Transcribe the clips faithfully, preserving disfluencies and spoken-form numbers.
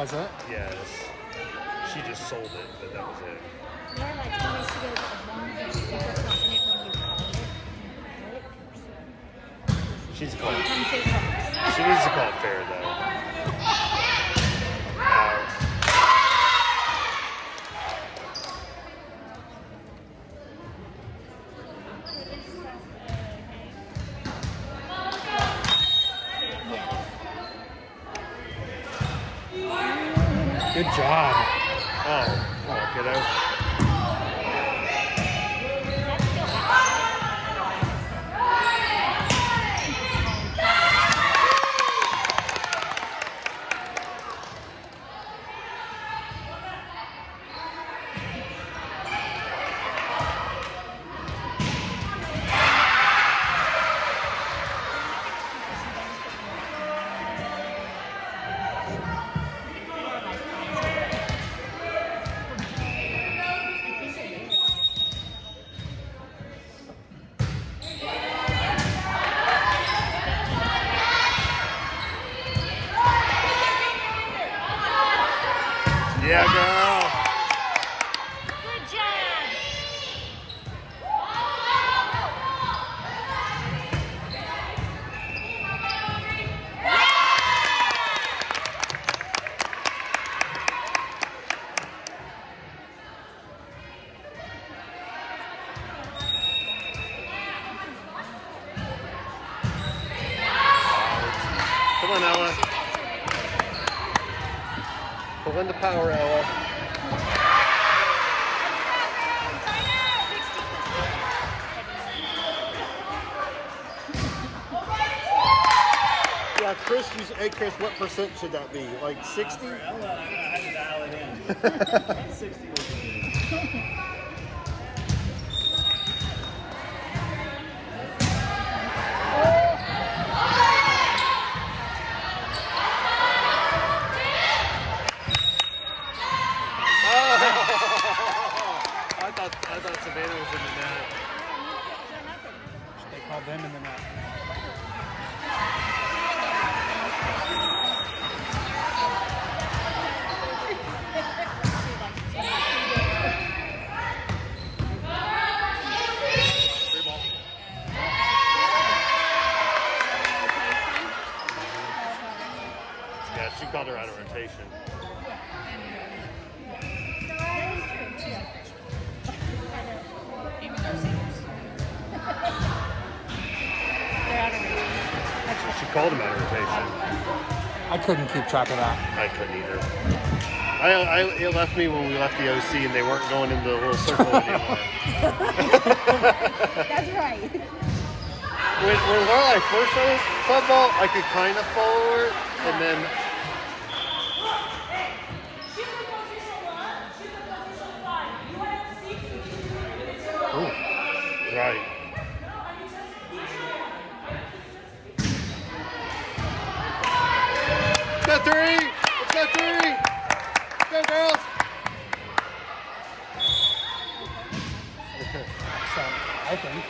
was it? Yes. She just sold it, but that was it. Yeah, like told me she goes, as long as you're super confident when you call it, She's to call it. sometimes it works. She needs to call it fair, though. Out. Good job. Oh, come on, kiddo. Yeah, girl. Good job. Come on, Ella. Pull in the power, Ella. Yeah, Chris, you, hey Chris, what percent should that be? Like sixty? Ella, I had to dial it in. sixty was good. I thought I thought Savannah was in the net. They called them in the net. Three ball. Yeah, she called her out of rotation. She called him out of rotation. I couldn't keep track of that. I couldn't either. I, I, it left me when we left the O C and they weren't going into the little circle anymore. That's right. When, when Lorelai first started football, I could kind of follow her, and then Ooh, right. Got three! Let's go three! Go girls! So, I think.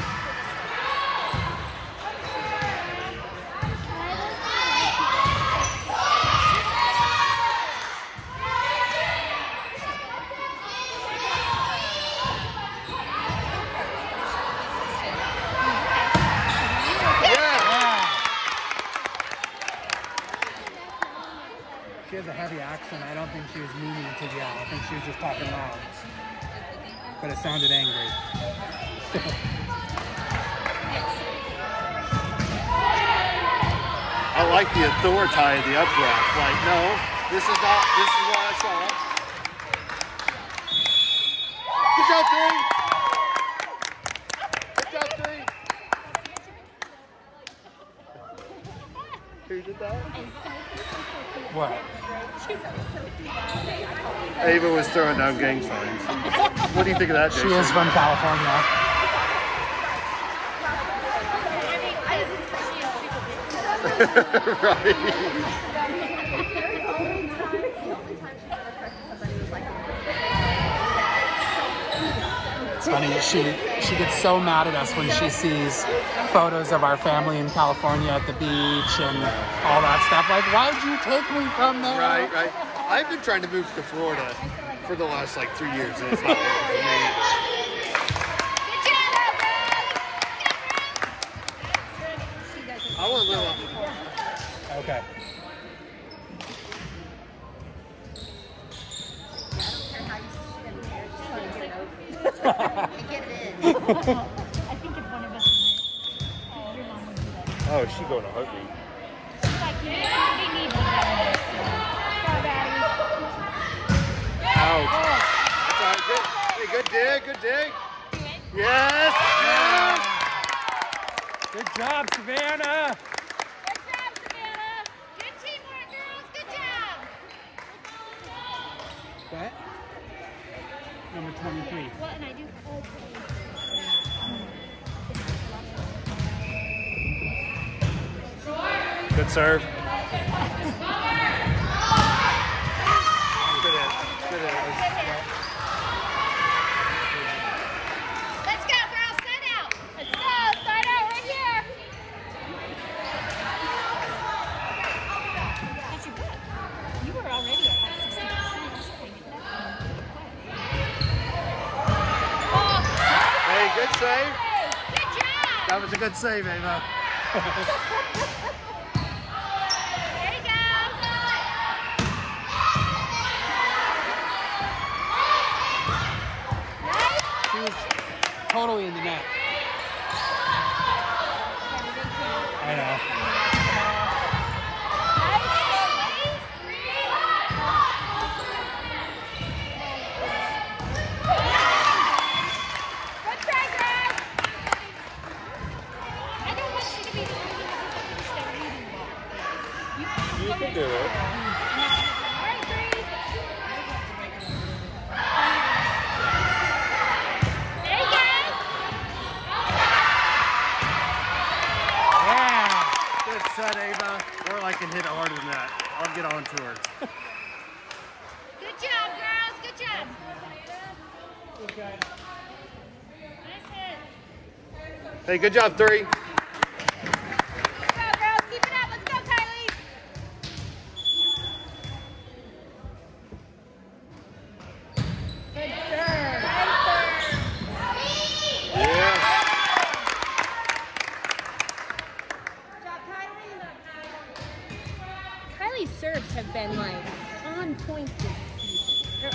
She has a heavy accent. I don't think she was meaning to yell. I think she was just talking loud. But it sounded angry. I like the authority of the upright. Like, no, this is not, this is what I saw. Good job, three! Good job, three! Who did that? What? Ava was throwing down gang signs. What do you think of that, Jason? She is from California. Right. It's funny funny. She she gets so mad at us when she sees photos of our family in California at the beach and all that stuff. Like, why'd you take me from there? Right, right. I've been trying to move to Florida for the last like three years, and it's not working for me. I want to live up. Okay. I think if one of us might, your mom would do that. Oh, she going to heartbeat. She's like, you know, we need to get Go, Daddy. Ouch. That's all right. Good. Hey, good dig, good dig. Yes. Yes. Good job, Savannah. Good job, Savannah. Good teamwork, girls. Good job. What? Number twenty-three. What and I do? Good serve. Good hit. Good hit. Let's go, girls. Set out. Let's go. Start out right here. That's your book. You were already at like sixty percent. You should probably get that. Hey, good save. Good job. That was a good save, Ava. There you go. She was totally in the net. I know. Good try, girls. I don't want you to be reading well. You You can do it. All right, Bree. There you go. Yeah. Good set, Ava. Or I can hit it harder than that. I'll get on to her. Good job, girls. Good job. Nice hit. Hey, good job, three. Let's go, girls. Keep it up. Let's go, Kylie. Good serve. Nice serve. Yeah. Kylie's serves have been like on point this season.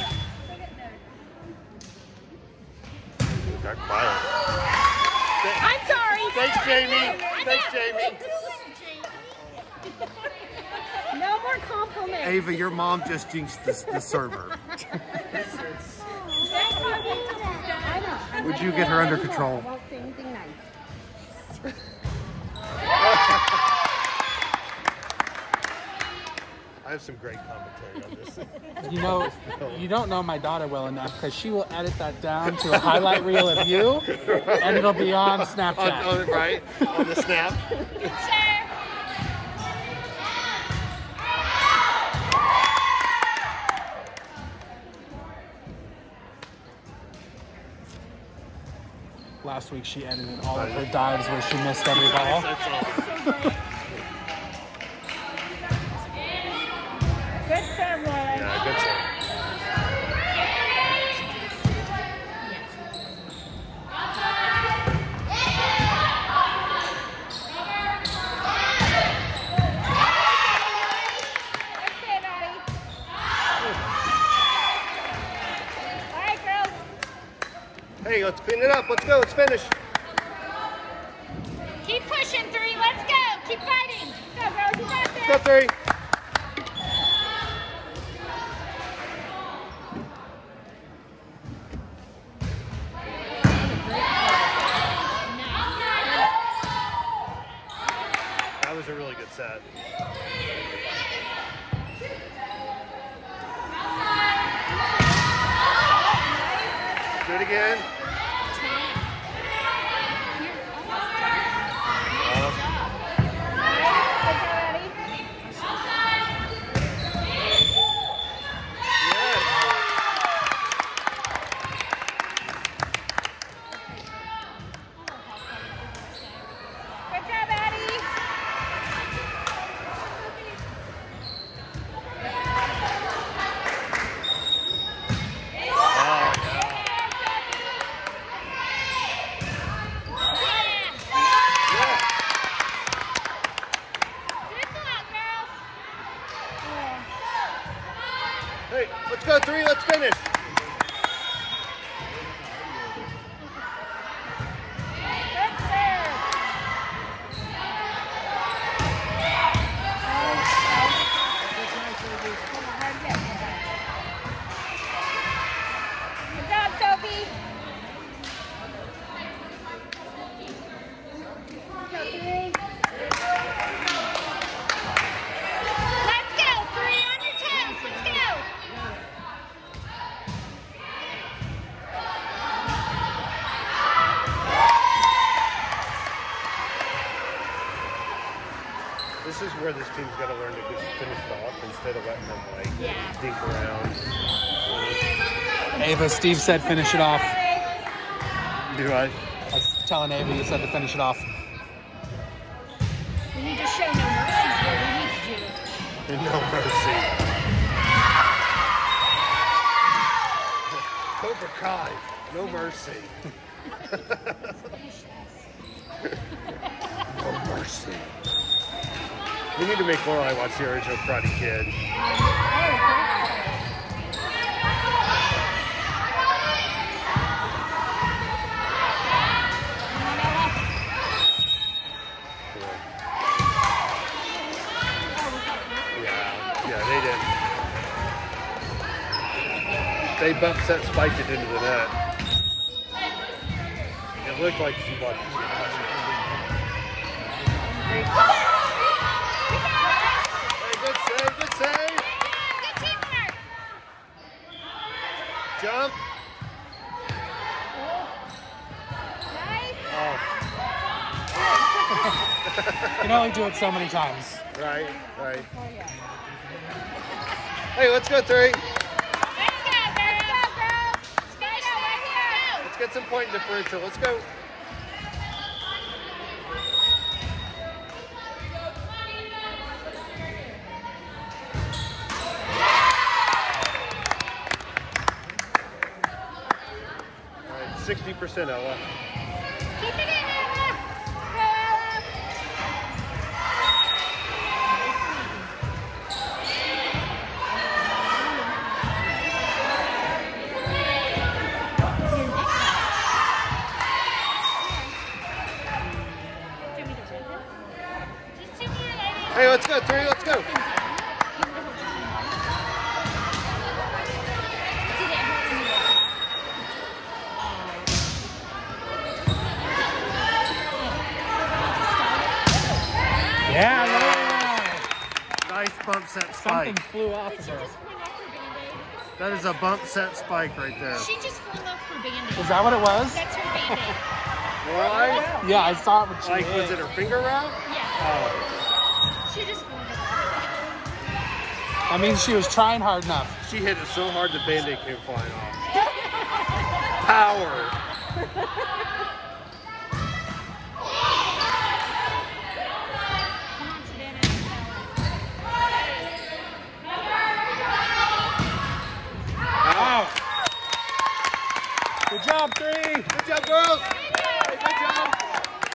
Got quiet. I'm sorry. Thanks, Jamie. Thanks, Jamie. No more compliments. Ava, your mom just jinxed the, the server. Would you get her under control? I won't say anything nice. I have some great commentary on this. You know, you don't know my daughter well enough because she will edit that down to a highlight reel of you, and it'll be on Snapchat. On, on, right? On the snap. Last week she edited all of her dives where she missed every ball. That's all. Good serve, Lauren. Yeah, good serve. Okay, Maddie. All right, girls. Hey, let's clean it up. Let's go. Let's finish. Keep pushing, three. Let's go. Keep fighting. Go, girls. You got this. Let's go, three. That was a really good set. Do it again. Hey, let's go three. Let's finish. Good job, Sophie. Let's go. Three on your toes. Let's go. This is where this team's got to learn to just finish it off instead of letting them like Yeah. dink around. Ava, Steve said finish it off. Do I? I was telling Ava you said to finish it off. We need to show no mercies here. We need to do. No mercy. Cobra Kai, no mercy. No mercy. We need to make Lorelai watch the original Karate Kid. Yeah, yeah, they did. They bumped set spiked it into the net. It looked like she watched it. Good save, good save. Good teamwork. Jump. Nice. Oh, You can only do it so many times. right, right. Hey, let's go three. Let's go, girls. Let's go, girls. Finish it right here. Let's get some point differential. Let's go. All right, sixty percent, Ella. Keep it in, Ella. Go, Ella. Hey, let's go three. Let's go. Yeah, yeah. Nice bump set spike. Something flew off of her. That is a bump set spike right there. She just flew off her band-aid. Is that what it was? That's her band-aid. Right? Yeah, I saw it when she Like, hit. was it her finger wrap? Yeah. Oh, She just flew off. That means she was trying hard enough. she hit it so hard the band-aid came flying off. Power. Come on, Savannah. Wow. Good job, three. Good job, girls. Hey, good job.